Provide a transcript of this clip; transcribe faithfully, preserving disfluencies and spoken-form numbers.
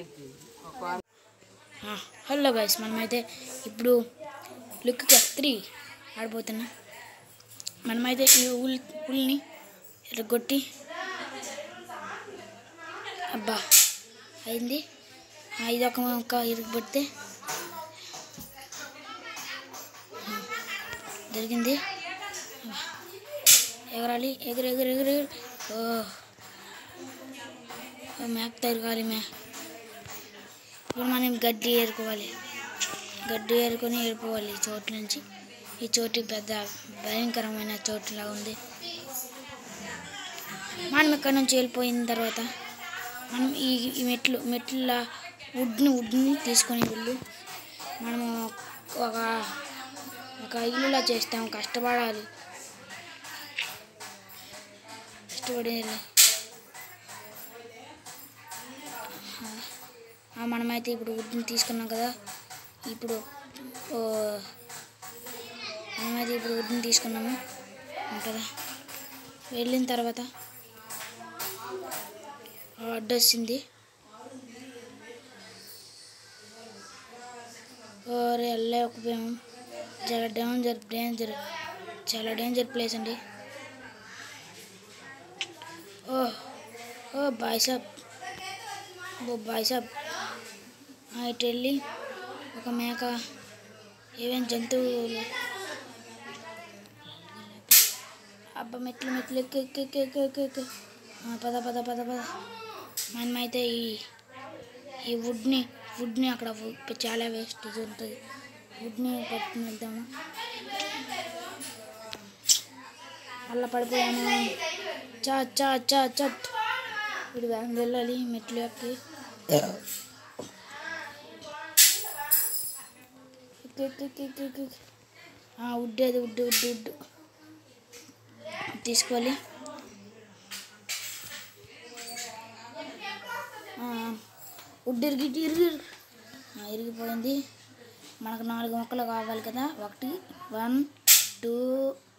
Hello guys, మనమైతే ఇప్పుడు look three ఆడిపోతున్నాం. మనమైతే ఈ ఉల్ ఉల్ని ఎరగొట్టి అబ్బా అయింది. ఇది ఒక ఒక ఇరుగొడితే జరిగింది. ఎగరాలి, ఎగురు ఎగురు ఎగురు ఓ మ్యాక్ తిరగాలి. మ్యా ఇప్పుడు మనం గడ్డి ఏరుకోవాలి. గడ్డి ఏరుకొని ఏరుకోవాలి ఈ చోటు నుంచి. ఈ చోటు పెద్ద భయంకరమైన చోటులా ఉంది. మనం ఇక్కడ నుంచి వెళ్ళిపోయిన తర్వాత మనం ఈ ఈ మెట్లు మెట్ల వుడ్ని వుడ్ని తీసుకొని వెళ్ళు. మనము ఒక ఒక ఇల్లులా చేస్తాం. కష్టపడాలి, కష్టపడి మనమైతే ఇప్పుడు వుడ్ని తీసుకున్నాం కదా. ఇప్పుడు మనమైతే ఇప్పుడు వుడ్ని తీసుకున్నాము కదా. వెళ్ళిన తర్వాత అడ్డొచ్చింది. ఓరే అల్లే ఒకపోయాము. చాలా డేంజర్ డేంజర్ చాలా డేంజర్ ప్లేస్ అండి. ఓ ఓ బాయ్ సాబ్ ఓ బాయ్ సాబ్ ఇటు వెళ్ళి ఒక మేక ఏమేమి జంతువులు అబ్బా మెట్లు మెట్లు ఎక్కి ఎక్కి ఎక్కి ఎక్కి ఎక్కి ఎక్కి పద పద పద పద మనమైతే ఈ ఈ వుడ్ని వుడ్ని అక్కడ చాలా వేస్టేజ్ ఉంటుంది. వుడ్ని పట్టుకుని వెళ్తాము. అలా పడిపోయాము. చా చా చా చట్ ఇప్పుడు వేగంగా వెళ్ళాలి. మెట్లు ఎక్కి వుడ్ అది వుడ్ వుడ్ వుడ్ తీసుకోవాలి. వుడ్ ఇరిగి ఇరిగి ఇరిగిపోయింది. మనకు నాలుగు మొక్కలు కావాలి కదా. ఒకటి వన్ టూ